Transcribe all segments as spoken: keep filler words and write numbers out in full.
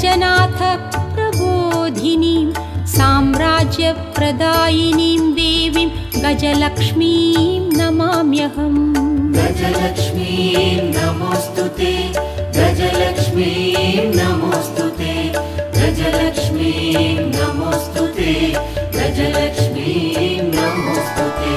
गजनाथ प्रबोधिनीं साम्राज्यप्रदायिनीं देवीं गजलक्ष्मीं नमाम्यहम्। गजलक्ष्मीं नमोस्तुते, गजलक्ष्मीं नमोस्तुते, गजलक्ष्मीं नमोस्तुते, गजलक्ष्मीं नमोस्तुते।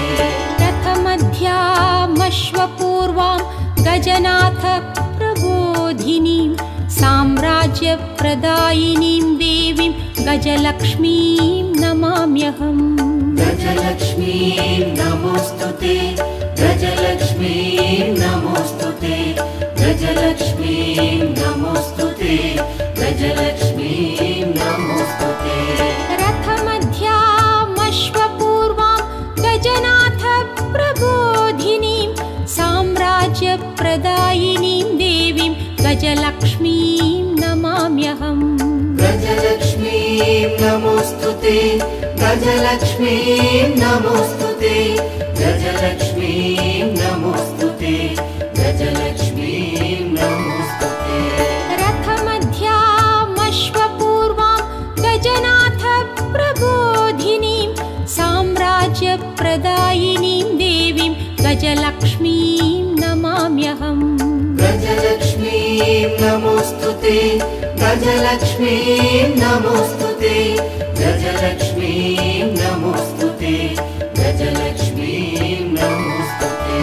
रथमध्यामश्वपूर्वां गजनाथ प्रबोधिनीं साम्राज्यप्रदायिनीं देवीं गजलक्ष्मीं नमाम्यहम्। गजलक्ष्मीं नमोस्तुते, गजलक्ष्मीं नमोस्तुते, गजलक्ष्मीं नमोस्तुते, गजलक्ष्मीं नमोस्तुते। रथमध्यामश्वपूर्वां गजनाथ प्रबोधिनीं साम्राज्यप्रदायिनीं देवीं गजलक्ष्मीं नमाम्यहम्। गजलक्ष्मीं नमोस्तुते, गजलक्ष्मीं नमोस्तुते, गजलक्ष्मीं नमोस्तुते, गजलक्ष्मीं नमोस्तुते। रथमध्यामश्वपूर्वां गजनाथ प्रबोधिनीं साम्राज्यप्रदायिनीं देवीं गजलक्ष्मीं नमाम्यहम्। गजलक्ष्मीं नमोस्तुते, गजलक्ष्मीं नमोस्तुते, गजलक्ष्मीं नमोस्तुते, गजलक्ष्मीं नमोस्तुते।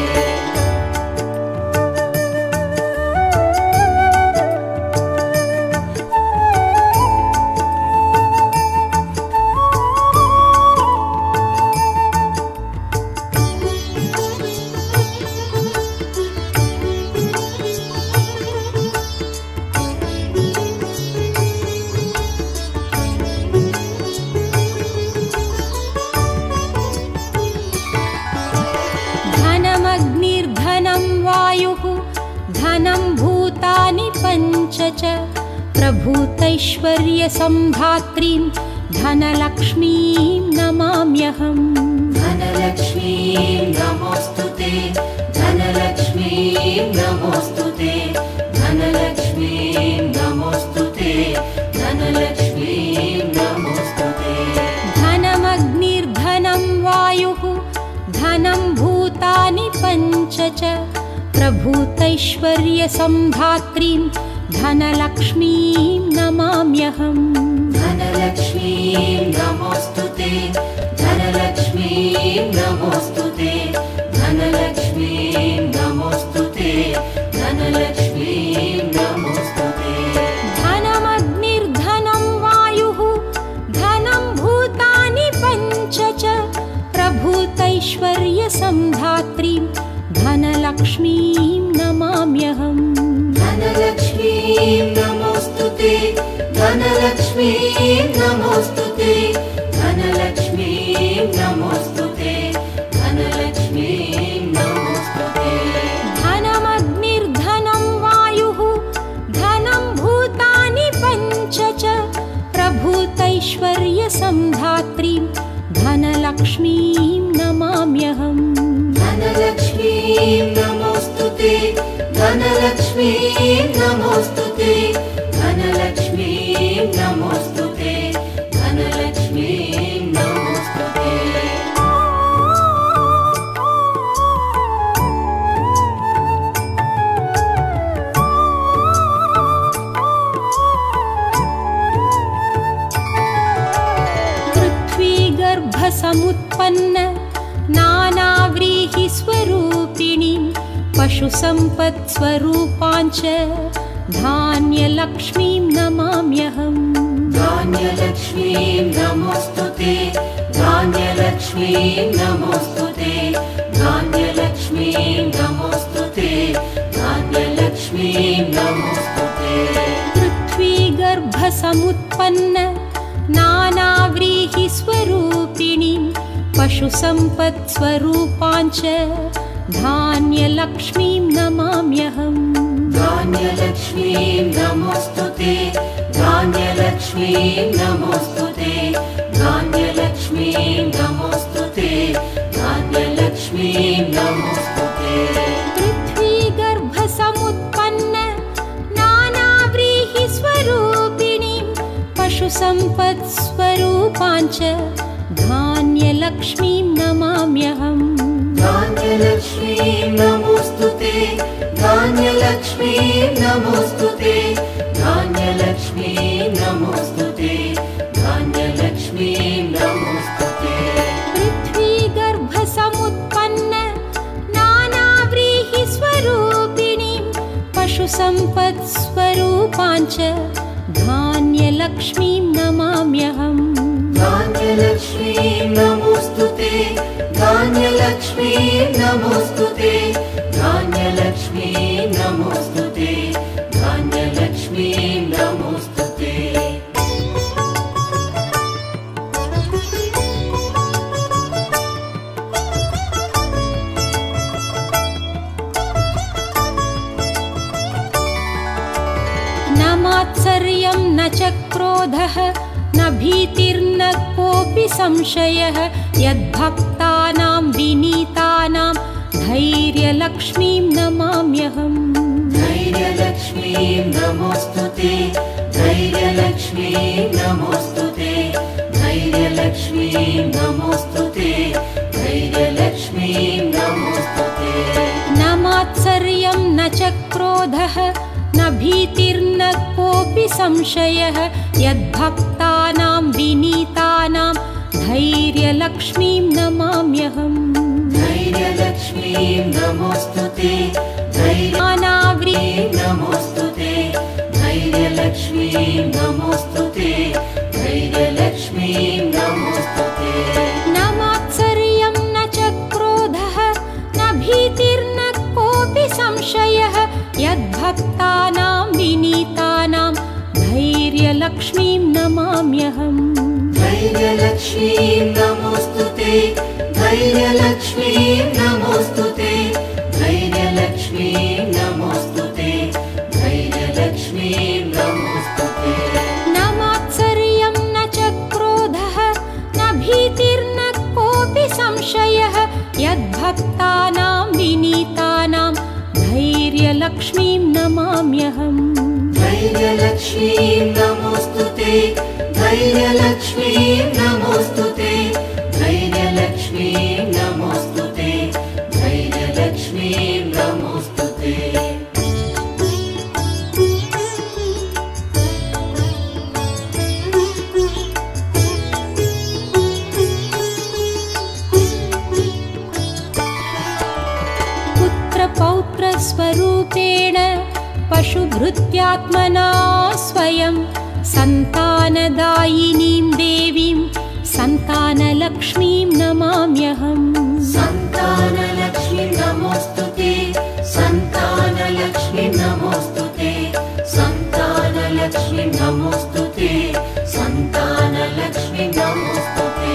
धनं भूतानि पञ्च च प्रभूतैश्वर्यसम्धात्रीं धनलक्ष्मीं नमाम्यहम्। धनलक्ष्मीं नमोस्तुते, धनलक्ष्मीं नमोस्तुते, धनलक्ष्मीं नमोस्तुते, धनलक्ष्मीं नमोस्तुते। धनमग्निर्धनं वायुः धनं भूतानि पञ्च च प्रभूतैश्वर्यसम्धात्रीं धनलक्ष्मीं नमाम्यहम्। धनलक्ष्मीं नमोस्तुते, धनलक्ष्मीं नमोस्तुते, धनलक्ष्मीं नमोस्तुते, धनलक्ष्मीं नमोस्तुते। धनमग्निर्धनं वायुः धनं भूतानि पञ्च च प्रभूतैश्वर्यसम्धात्रीं धनलक्ष्मीं नमाम्यहम्। धनलक्ष्मीं नमोस्तुते, धनलक्ष्मीं नमोस्तुते, धनलक्ष्मीं नमोस्तुते, धनलक्ष्मीं नमोस्तुते। धनमग्निर्धनं वायुः धनं भूतानि पञ्च च प्रभूतैश्वर्यसम्धात्रीं धनलक्ष्मीं नमाम्यहम्। धनलक्ष्मीं नमोस्तुते, धनलक्ष्मीं नमोस्तुते, धनलक्ष्मीं नमोस्तुते, धनलक्ष्मीं नमोस्तुते। पृथ्वीगर्भसमुत्पन्न नानाव्रीहिस्वरूपिणीं पशुसम्पत्स्वरूपाञ्च धान्यलक्ष्मीं नमाम्यहम्। धान्यलक्ष्मीं नमोस्तुते, धान्यलक्ष्मीं नमोस्तुते, धान्यलक्ष्मीं नमोस्तुते, धान्यलक्ष्मीं नमोस्तुते। पृथ्वीगर्भसमुत्पन्न नानाव्रीहिस्वरूपिणीं पशुसम्पत्स्वरूपाञ्च धान्यलक्ष्मीं नमाम्यहम्। धान्यलक्ष्मीं नमोस्तुते, धान्यलक्ष्मीं नमोस्तुते, धान्यलक्ष्मीं नमोस्तुते, धान्यलक्ष्मीं नमोस्तुते। पृथ्वीगर्भसमुत्पन्न नानाव्रीहिस्वरूपिणीं पशुसम्पत्स्वरूपाञ्च धान्यलक्ष्मीं नमाम्यहम् धान्यलक्ष्मीं नमोऽस्तुते धान्यलक्ष्मीं नमोऽस्तुते धान्यलक्ष्मीं नमोऽस्तुते धान्यलक्ष्मीं नमोऽस्तुते पृथ्वीगर्भसमुत्पन्न नानाव्रीहिस्वरूपिणीं पशुसम्पत्स्वरूपाञ्च धान्यलक्ष्मीं नमाम्यहम् धान्यलक्ष्मीं नमोऽस्तुते धान्यलक्ष्मीं नमोऽस्तुते धान्यलक्ष्मीं नमोऽस्तुते धान्यलक्ष्मीं नमोऽस्तुते न मात्सर्यं न च क्रोधः न भीतिर्न कोऽपि संशयः यद्भक्तानां विनीतानां धैर्यलक्ष्मीं नमाम्यहम् धैर्यलक्ष्मीं नमोऽस्तुते धैर्यलक्ष्मीं नमोऽस्तुते धैर्यलक्ष्मीं नमोऽस्तुते धैर्यलक्ष्मीं नमोऽस्तुते न मात्सर्यं न च क्रोधः न भीतिर्न कोऽपि संशयः यद्भक्तानां विनीतानां धैर्यलक्ष्मीं नमाम्यहम् धैर्यलक्ष्मीं नमोऽस्तुते धैर्यलक्ष्मीं नमोऽस्तुते धैर्यलक्ष्मीं नमोऽस्तुते धैर्यलक्ष्मीं नमोऽस्तुते न मात्सर्यं न च क्रोधः न भीतिर्न कोऽपि संशयः यद्भक्तानां विनीतानां धैर्यलक्ष्मीं नमाम्यहम् धैर्यलक्ष्मीं नमोऽस्तुते धैर्यलक्ष्मीं नमोऽस्तुते धैर्यलक्ष्मीं नमोऽस्तुते धैर्यलक्ष्मीं नमोऽस्तुते न मात्सर्यं न च क्रोधः न भीतिर्न कोऽपि संशयः यद्भक्तानां विनीतानां धैर्यलक्ष्मीं नमाम्यहम् धैर्यलक्ष्मीं नमोऽस्तुते धैर्यलक्ष्मीं नमोऽस्तुते धैर्यलक्ष्मीं नमोऽस्तुते धैर्यलक्ष्मीं नमोऽस्तुते पुत्रपौत्रस्वरूपेण पशुभृत्यात्मना स्वयं सन्तानदायिनीं देवीं सन्तानलक्ष्मीं नमाम्यहम् सन्तानलक्ष्मीं नमोऽस्तुते सन्तानलक्ष्मीं नमोऽस्तुते सन्तानलक्ष्मीं नमोऽस्तुते सन्तानलक्ष्मीं नमोऽस्तुते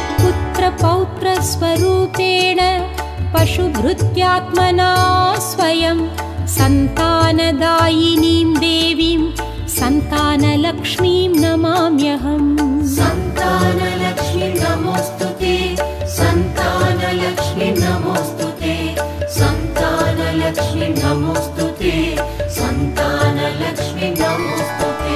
पुत्रपौत्रस्वरूपेण पशुभृत्यात्मना स्वयं सन्तानदायिनीं देवीं सन्तानलक्ष्मीं नमाम्यहम् सन्तानलक्ष्मीं नमोऽस्तुते सन्तानलक्ष्मीं नमोऽस्तुते सन्तानलक्ष्मीं नमोऽस्तुते सन्तानलक्ष्मीं नमोऽस्तुते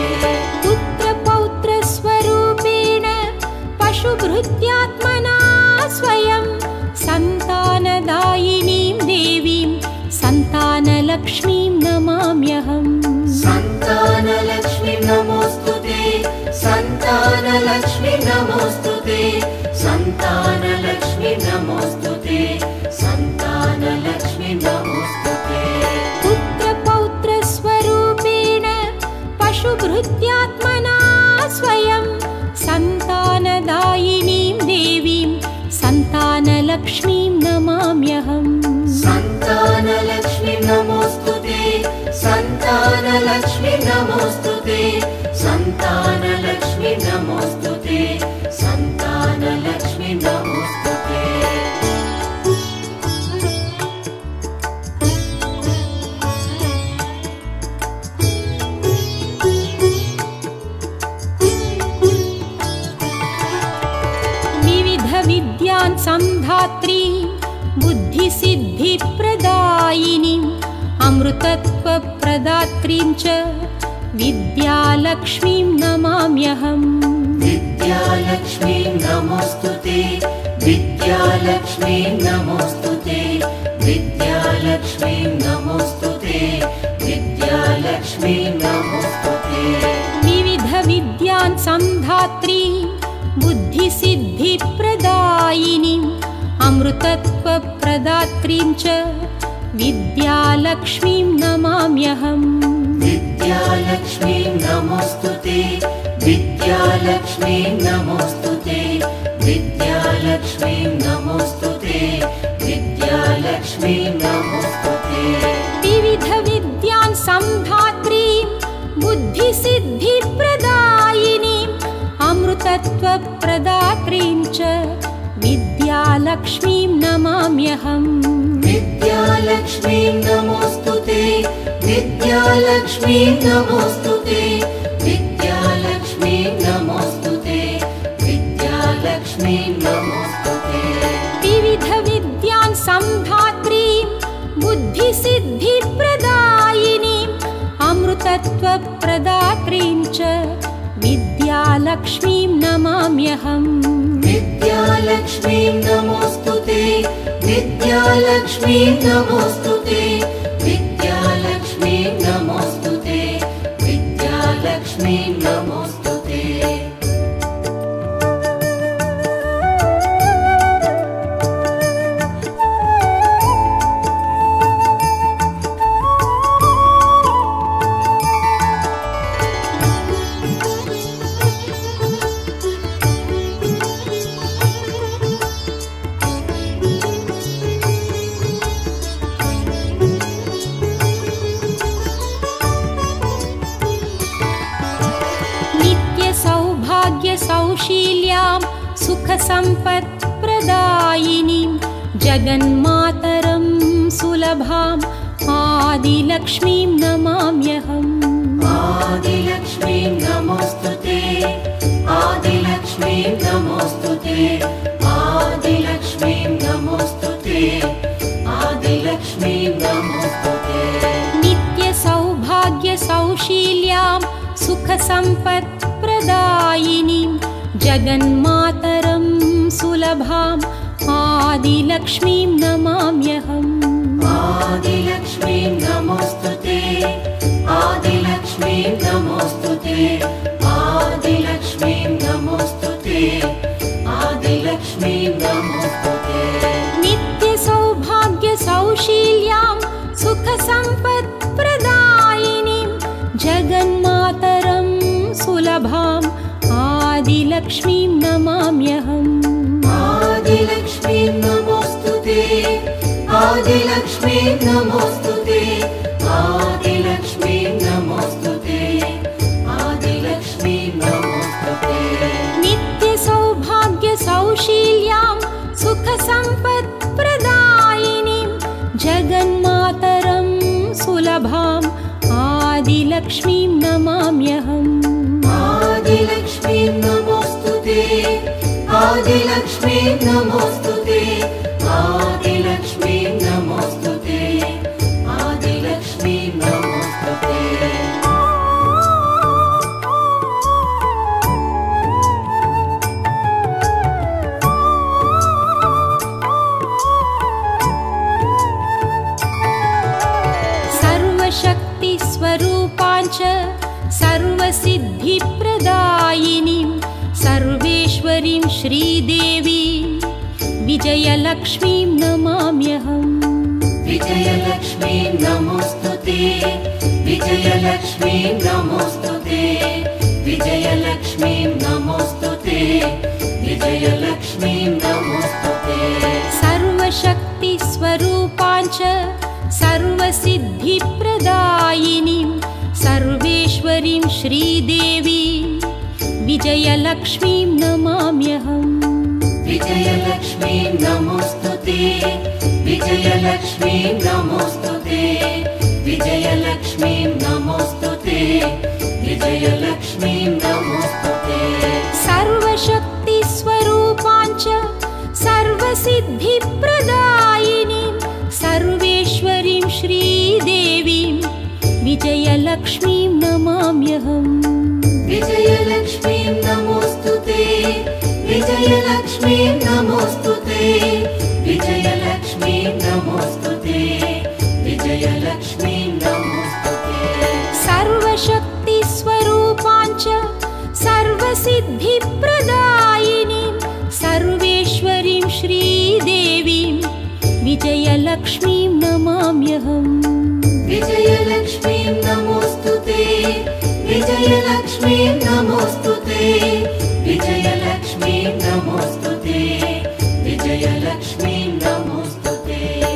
पुत्रपौत्रस्वरूपेण पशुभृत्यात्मना स्वयं सन्तानदायिनीं देवीं सन्तानलक्ष्मीं नमाम्यहम् सन्तानलक्ष्मीं नमोऽस्तुते सन्तानलक्ष्मीं नमोऽस्तुते सन्तानलक्ष्मीं नमोऽस्तुते सन्तानलक्ष्मीं नमोऽस्तुते पुत्रपौत्रस्वरूपेण पशुभृत्यात्मना स्वयं सन्तानदायिनीं देवीं सन्तानलक्ष्मीं नमाम्यहम् सन्तानलक्ष्मीं नमोऽस्तुते सन्तानलक्ष्मीं नमोऽस्तुते सन्तानलक्ष्मीं नमोऽस्तुते सन्तानलक्ष्मीं नमोऽस्तुते विविधविद्यान् संधात्री बुद्धिसिद्धिप्रदायिनीम् अमृतत्वप्रदात्रीं च विद्यालक्ष्मीं नमाम्यहम् विद्यालक्ष्मीं नमोऽस्तुते विद्यालक्ष्मीं नमोऽस्तुते विद्यालक्ष्मीं नमोऽस्तुते विद्यालक्ष्मीं नमोऽस्तुते विविध विद्यान् संधात्री बुद्धिसिद्धिप्रदायिनीम् अमृतत्वप्रदात्रीं च विद्यालक्ष्मीं नमाम्यहम् विद्यालक्ष्मीं नमोऽस्तुते विद्यालक्ष्मीं नमोऽस्तुते विद्यालक्ष्मीं नमोऽस्तुते विद्यालक्ष्मीं नमोऽस्तुते विविध विद्यान् संधात्रीं बुद्धिसिद्धिप्रदायिनीम् अमृतत्वप्रदात्रीं च विद्यालक्ष्मीं नमाम्यहम् विद्यालक्ष्मीं नमोऽस्तुते विद्यालक्ष्मीं नमोऽस्तुते विद्यालक्ष्मीं नमोऽस्तुते विद्यालक्ष्मीं नमोऽस्तुते विविध विद्यान् संधात्रीं बुद्धिसिद्धिप्रदायिनीम् अमृतत्वप्रदात्रीं च विद्यालक्ष्मीं नमाम्यहम् विद्यालक्ष्मीं नमोऽस्तुते विद्यालक्ष्मीं नमोऽस्तुते विद्यालक्ष्मीं नमोऽस्तुते विद्यालक्ष्मीं नमोऽस्तुते सौशील्यां सुखसम्पत्प्रदायिनीं जगन्मातरं सुलभाम् आदिलक्ष्मीं नमाम्यहम् आदिलक्ष्मीं नमोऽस्तुते आदिलक्ष्मीं नमोऽस्तुते आदिलक्ष्मीं नमोऽस्तुते आदिलक्ष्मीं नमोऽस्तुते नित्यसौभाग्यसौशील्यां सुखसम्पत्प्रदायिनीं जगन्मातरं सुलभाम् आदिलक्ष्मीं नमाम्यहम् आदिलक्ष्मीं नमोऽस्तुते आदिलक्ष्मीं नमोऽस्तुते आदिलक्ष्मीं नमोऽस्तुते आदिलक्ष्मीं नमोऽस्तुते नित्यसौभाग्यसौशील्यां सुखसम्पत्प्रदायिनीं जगन्मातरं सुलभाम् आदिलक्ष्मीं नमाम्यहम् आदिलक्ष्मीं नमोऽस्तुते आदिलक्ष्मीं नमोऽस्तुते आदिलक्ष्मीं नमोऽस्तुते आदिलक्ष्मीं नमोऽस्तुते नित्यसौभाग्यसौशील्यां सुखसम्पत्प्रदायिनीं जगन्मातरं सुलभाम् आदिलक्ष्मीं नमाम्यहम् आदिलक्ष्मीं नमोऽस्तुते आदिलक्ष्मीं नमोऽस्तुते आदिलक्ष्मीं नमोऽस्तुते आदिलक्ष्मीं नमोऽस्तुते सर्वशक्तिस्वरूपाञ्च सर्वसिद्धिप्रदायिनीं सर्वेश्वरीं श्रीदेवीं विजयलक्ष्मीं नमाम्यहम् विजयलक्ष्मीं नमोऽस्तुते विजयलक्ष्मीं नमोऽस्तुते विजयलक्ष्मीं नमोऽस्तुते विजयलक्ष्मीं नमोऽस्तुते सर्वशक्तिस्वरूपाञ्च सर्वसिद्धिप्रदायिनीं सर्वेश्वरीं श्रीदेवीं विजयलक्ष्मीं नमाम्यहम् विजयलक्ष्मीं नमोऽस्तुते विजयलक्ष्मीं नमोऽस्तुते विजयलक्ष्मीं नमोऽस्तुते विजयलक्ष्मीं नमोऽस्तुते सर्वशक्तिस्वरूपाञ्च सर्वसिद्धिप्रदायिनीं सर्वेश्वरीं श्रीदेवीं विजयलक्ष्मीं नमाम्यहम् विजयलक्ष्मीं नमोऽस्तुते विजयलक्ष्मीं नमोऽस्तुते विजयलक्ष्मीं नमोऽस्तुते विजयलक्ष्मीं नमोऽस्तुते सर्वशक्तिस्वरूपाञ्च सर्वसिद्धिप्रदायिनीं सर्वेश्वरीं श्रीदेवीं विजयलक्ष्मीं नमाम्यहम् विजयलक्ष्मीं नमोऽस्तुते विजयलक्ष्मीं नमोऽस्तुते विजयलक्ष्मीं नमोऽस्तुते विजयलक्ष्मीं नमोऽस्तुते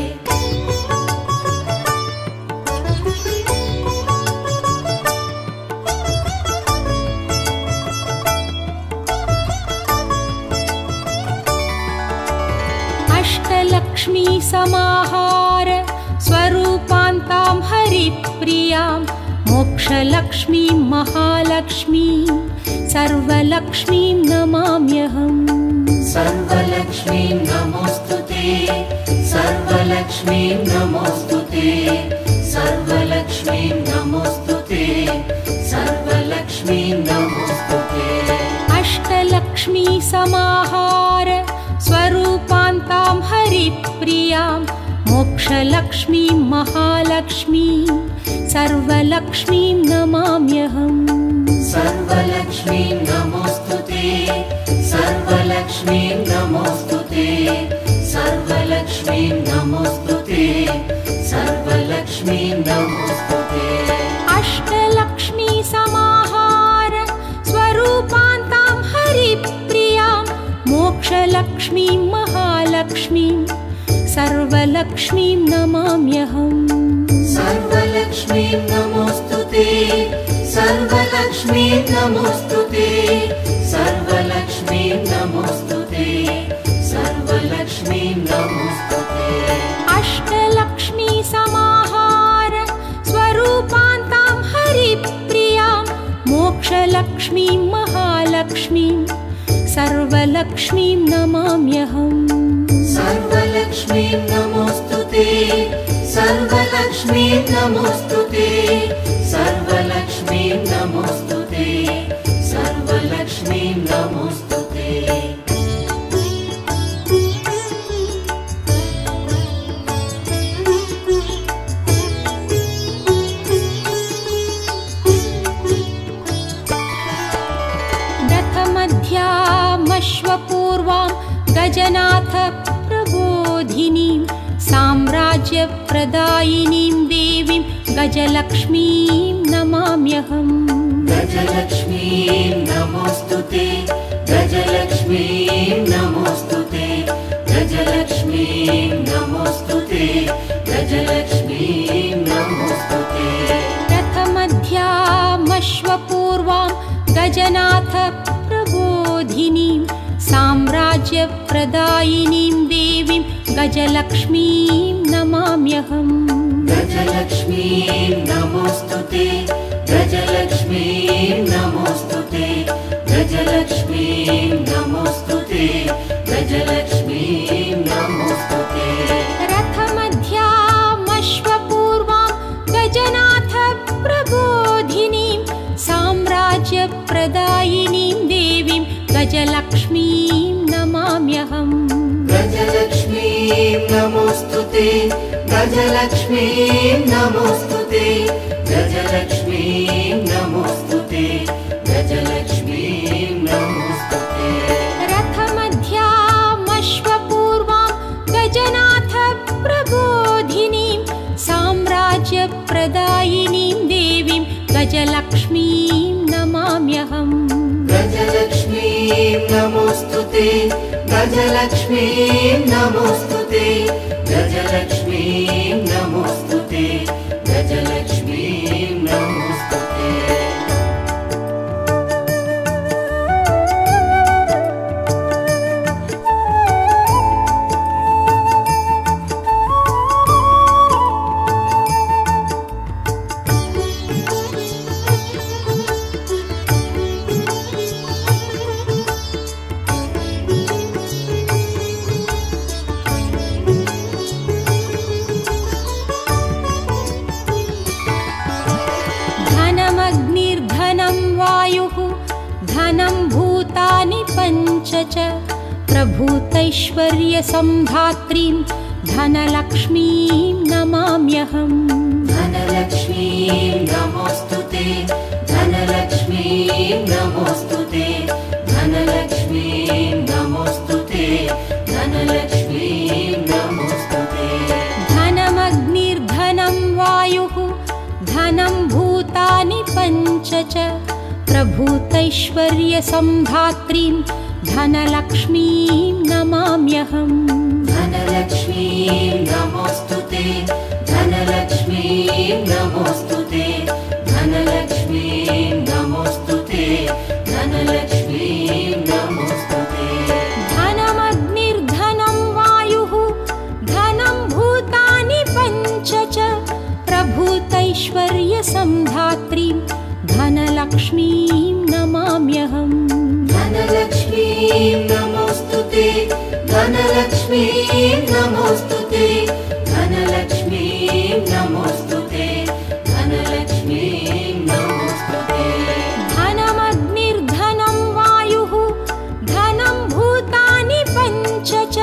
अष्टलक्ष्मी समाहार स्वरूपान्तां हरिप्रियां मोक्षलक्ष्मीं महालक्ष्मीं सर्वलक्ष्मीं नमाम्यहम् सर्वलक्ष्मीं नमोऽस्तुते सर्वलक्ष्मीं नमोऽस्तुते सर्वलक्ष्मीं नमोऽस्तुते सर्वलक्ष्मीं नमोऽस्तुते अष्टलक्ष्मी समाहार स्वरूपान्तां हरिप्रियां मोक्षलक्ष्मीं महालक्ष्मीं सर्वलक्ष्मीं नमाम्यहम् सर्वलक्ष्मीं नमोऽस्तुते सर्वलक्ष्मीं नमोऽस्तुते सर्वलक्ष्मीं नमोऽस्तुते सर्वलक्ष्मीं नमोऽस्तुते अष्टलक्ष्मी समाहार स्वरूपान्तां हरिप्रियां मोक्षलक्ष्मीं महालक्ष्मीं सर्वलक्ष्मीं नमाम्यहम् सर्वलक्ष्मीं नमोऽस्तुते सर्वलक्ष्मीं नमोऽस्तुते सर्वलक्ष्मीं नमोऽस्तुते सर्वलक्ष्मीं नमोऽस्तुते अष्टलक्ष्मी समाहार स्वरूपान्तां हरिप्रियां मोक्षलक्ष्मीं महालक्ष्मीं सर्वलक्ष्मीं नमाम्यहम् सर्वलक्ष्मीं नमोऽस्तुते सर्वलक्ष्मीं नमोऽस्तुते सर्वलक्ष्मीं नमोऽस्तुते सर्वलक्ष्मीं नमोऽस्तुते दथमध्यामश्वपूर्वां गजनाथ प्रबोधिनीं साम्राज्यप्रदायिनीं देवीं गजलक्ष्मीं नमाम्यहम् गजलक्ष्मीं नमोऽस्तुते गजलक्ष्मीं नमोऽस्तुते गजलक्ष्मीं नमोऽस्तुते गजलक्ष्मीं नमोऽस्तुते प्रथमध्यामश्वपूर्वां गजनाथ प्रबोधिनीं साम्राज्यप्रदायिनीं देवीं गजलक्ष्मीं नमाम्यहम् गजलक्ष्मीं नमोऽस्तुते गजलक्ष्मीं नमोऽस्तुते गजलक्ष्मीं नमोऽस्तुते गजलक्ष्मीं नमोऽस्तुते रथमध्यामश्वपूर्वां गजनाथ प्रबोधिनीं साम्राज्यप्रदायिनीं देवीं गजलक्ष्मीं नमाम्यहम् गजलक्ष्मीं नमोऽस्तुते गजलक्ष्मीं नमोऽस्तुते गजलक्ष्मीं नमोऽस्तुते गजलक्ष्मीं नमोऽस्तुते रथमध्यामश्वपूर्वां गजनाथ प्रबोधिनीं साम्राज्यप्रदायिनीं देवीं गजलक्ष्मीं नमाम्यहम् गजलक्ष्मीं नमोऽस्तुते गजलक्ष्मीं नमोऽस्तुते गजलक्ष्मीं नमोऽस्तुते गजलक्ष्मीं नमोऽस्तुते धनं भूतानि पञ्च च प्रभूतैश्वर्यसम्धात्रीं धनलक्ष्मीं नमाम्यहम् धनलक्ष्मीं नमोऽस्तुते धनलक्ष्मीं नमोऽस्तुते धनलक्ष्मीं नमोऽस्तुते धनलक्ष्मीं नमोऽस्तुते धनमग्निर्धनं वायुः धनं भूतानि पञ्च च प्रभूतैश्वर्यसम्धात्रीं धनलक्ष्मीं नमाम्यहम् धनलक्ष्मीं नमोऽस्तुते धनलक्ष्मीं नमोऽस्तुते धनलक्ष्मीं नमोऽस्तुते धनलक्ष्मीं नमोऽस्तुते धनमग्निर्धनं वायुः धनं भूतानि पञ्च च प्रभूतैश्वर्यसम्धात्रीं धनलक्ष्मीं नमाम्यहम् धनलक्ष्मीं नमोऽस्तुते धनलक्ष्मीं नमोऽस्तुते धनलक्ष्मीं नमोऽस्तुते धनलक्ष्मीं नमोऽस्तुते धनमग्निर्धनं वायुः धनं भूतानि पञ्च च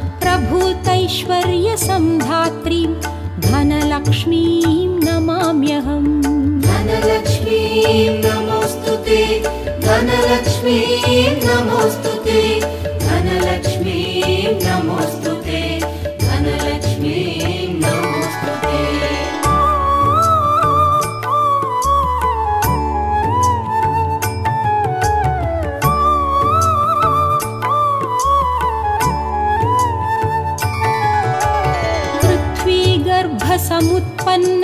प्रभूतैश्वर्यसम्धात्रीं धनलक्ष्मीं नमाम्यहम् धनलक्ष्मीं नमोऽस्तुते धनलक्ष्मीं नमोऽस्तुते धनलक्ष्मीं नमोऽस्तुते धनलक्ष्मीं नमोऽस्तुते पृथ्वीगर्भसमुत्पन्न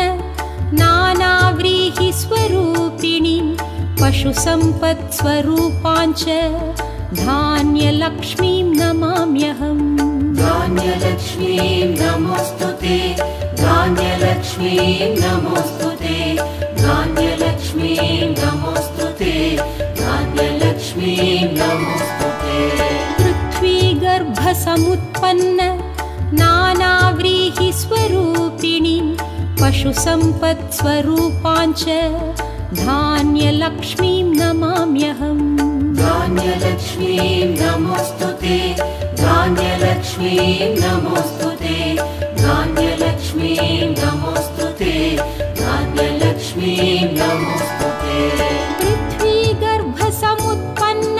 नानाव्रीहिस्वरूपिणीं पशुसम्पत्स्वरूपाञ्च धान्यलक्ष्मीं नमाम्यहम् धान्यलक्ष्मीं नमोऽस्तुते धान्यलक्ष्मीं नमोऽस्तुते धान्यलक्ष्मीं नमोऽस्तुते धान्यलक्ष्मीं नमोऽस्तुते पृथ्वीगर्भसमुत्पन्न नानाव्रीहिस्वरूपिणीं पशुसम्पत्स्वरूपाञ्च धान्यलक्ष्मीं नमाम्यहम् धान्यलक्ष्मीं नमोऽस्तुते धान्यलक्ष्मीं नमोऽस्तुते धान्यलक्ष्मीं नमोऽस्तुते धान्यलक्ष्मीं नमोऽस्तुते पृथ्वीगर्भसमुत्पन्न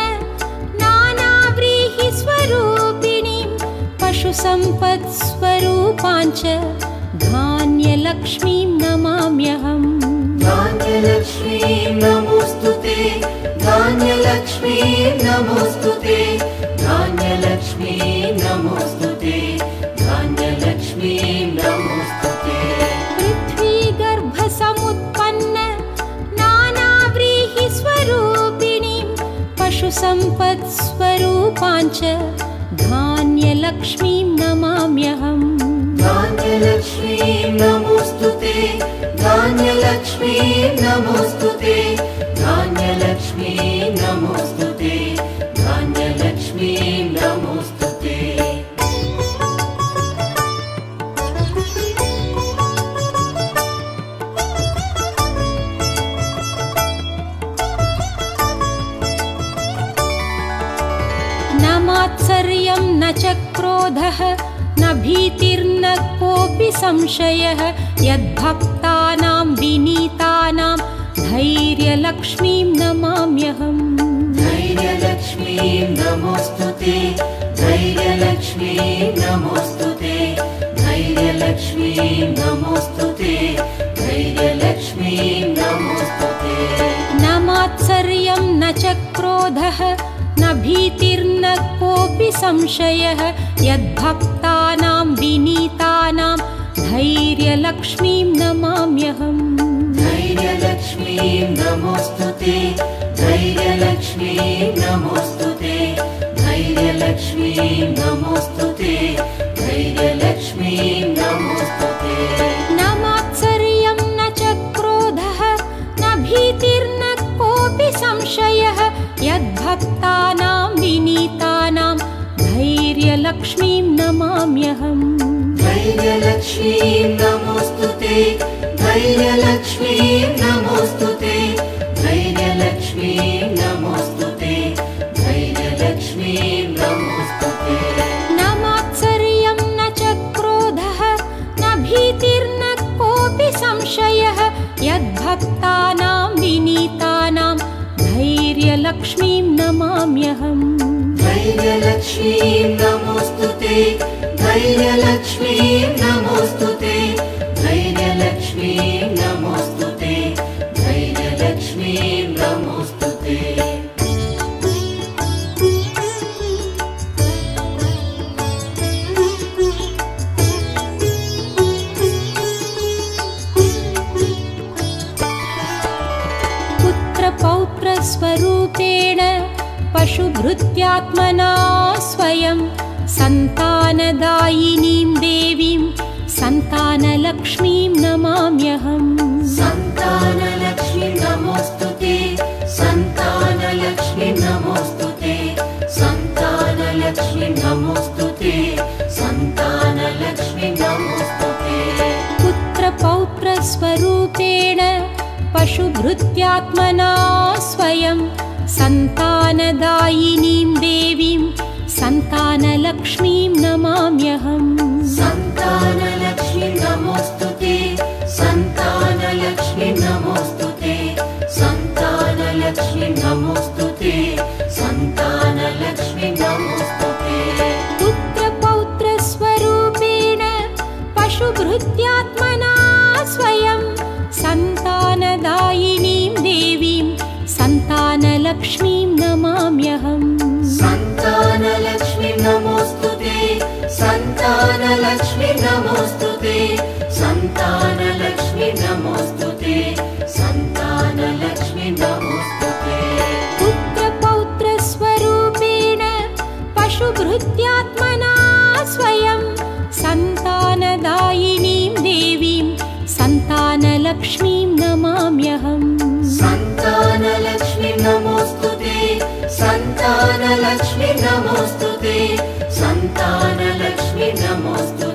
नानाव्रीहिस्वरूपिणीं पशुसम्पत्स्वरूपाञ्च धान्यलक्ष्मीं नमाम्यहम् धान्यलक्ष्मीं नमोऽस्तुते धान्यलक्ष्मीं नमोऽस्तुते धान्यलक्ष्मीं नमोऽस्तुते धान्यलक्ष्मीं नमोऽस्तुते पृथ्वीगर्भसमुत्पन्न नानाव्रीहिस्वरूपिणीं पशुसम्पत्स्वरूपाञ्च धान्यलक्ष्मीं नमाम्यहम् धान्यलक्ष्मीं नमोऽस्तुते धान्यलक्ष्मीं नमोऽस्तुते धान्यलक्ष्मीं नमोऽस्तुते धान्यलक्ष्मीं नमोऽस्तुते न मात्सर्यं न च क्रोधः न भीतिर्न कोऽपि संशयः यद्भक्तानां विनीतानां धैर्यलक्ष्मीं नमाम्यहम् धैर्यलक्ष्मीं नमोऽस्तुते धैर्यलक्ष्मीं नमोऽस्तुते धैर्यलक्ष्मीं नमोऽस्तुते धैर्यलक्ष्मीं नमोऽस्तुते न मात्सर्यं न च क्रोधः न भीतिर्न कोऽपि संशयः यद्भक्तानां विनीतानां धैर्यलक्ष्मीं नमाम्यहम् धैर्यलक्ष्मीं नमोऽस्तुते धैर्यलक्ष्मीं नमोऽस्तुते धैर्यलक्ष्मीं नमोऽस्तुते धैर्यलक्ष्मीं नमोऽस्तुते न मात्सर्यं न च क्रोधः न भीतिर्न कोऽपि संशयः यद्भक्तानां विनीतानां धैर्यलक्ष्मीं नमाम्यहम् धैर्यलक्ष्मीं नमोऽस्तुते धैर्यलक्ष्मीं नमोऽस्तुते धैर्यलक्ष्मीं नमोऽस्तुते नमाम्यहम्। धैर्यलक्ष्मीं नमोऽस्तु ते, धैर्यलक्ष्मीं नमोऽस्तु ते, धैर्यलक्ष्मीं नमोऽस्तु ते, धैर्यलक्ष्मीं नमोऽस्तु ते। पुत्रपौत्रस्वरूपेण पशुभृत्यात्मना स्वयं सन्तानदायिनीं देवीं सन्तानलक्ष्मीं नमाम्यहम्। सन्तानलक्ष्मीं नमोऽस्तु ते, सन्तानलक्ष्मीं नमोऽस्तु ते, सन्तानलक्ष्मीं नमोऽस्तु ते, सन्तानलक्ष्मीं नमोऽस्तु ते। पुत्रपौत्रस्वरूपेण पशुभृत्यात्मना स्वयं सन्तानदायिनीं देवीं सन्तानलक्ष्मीं नमाम्यहम्। सन्तानलक्ष्मीं नमोऽस्तु ते, सन्तानलक्ष्मीं नमोऽस्तु ते, सन्तानलक्ष्मीं नमोऽस्तु ते, सन्तानलक्ष्मीं नमोऽस्तु ते। पुत्रपौत्रस्वरूपेण पशुभृत्यात्मना स्वयं सन्तानदायिनीं देवीं सन्तानलक्ष्मीं नमाम्यहम्। सन्तानलक्ष्मीं नमोऽस्तु ते, सन्तानलक्ष्मीं नमोऽस्तु ते, सन्तानलक्ष्मीं नमोऽस्तु ते, सन्तानलक्ष्मीं नमोऽस्तु ते। पुत्रपौत्रस्वरूपेण पशुभृत्यात्मना स्वयं सन्तानदायिनीं देवीं सन्तानलक्ष्मीं नमाम्यहम्। सन्तानलक्ष्मीं नमोऽस्तु ते, सन्तानलक्ष्मीं नमोऽस्तु ते, सन्तानलक्ष्मीं नमोऽस्तु